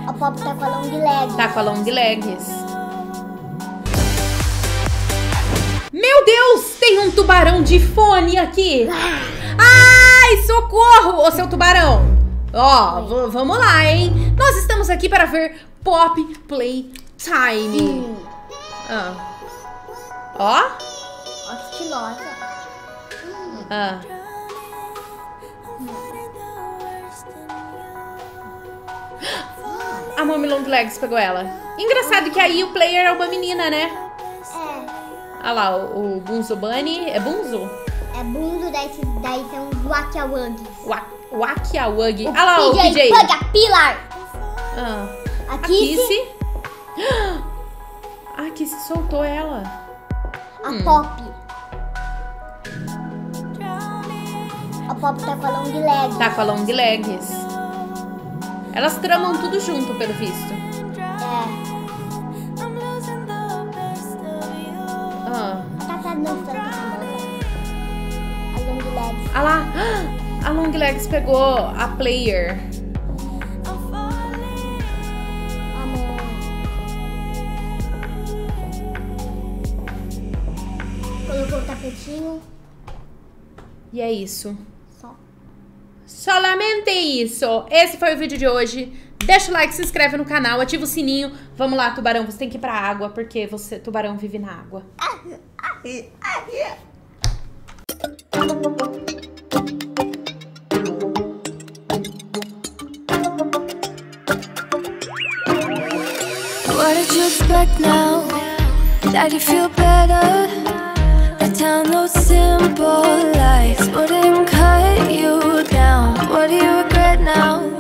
A Pop tá com a long leg. Tá com a long legs. Meu Deus, tem um tubarão de fone aqui. Ai, socorro, ô seu tubarão. Ó, vamos lá, hein? Nós estamos aqui para ver Pop Playtime. Ó. Ó, estilosa. A Mommy Long Legs pegou ela. Engraçado que aí o player é uma menina, né? Olha lá, o Bunzo Bunny. É Bunzo? É Bunzo, daí tem os Wakiawugis. Wakiawug. Olha lá o PJ. Pug, a Pilar. A Kissy. A Kissy soltou ela. A Pop. A Pop tá com a long leg. Tá com a long legs. Elas tramam tudo junto, pelo visto. Tá dançando a long legs. Olha lá. A long legs pegou a player. Amor. Colocou o tapetinho. E é isso. Só. Solamente isso. Esse foi o vídeo de hoje. Deixa o like, se inscreve no canal, ativa o sininho. Vamos lá, tubarão, você tem que ir pra água, porque você, tubarão, vive na água. What did you expect now? That you feel better? A town of simple life wouldn't cut you down. What do you regret now?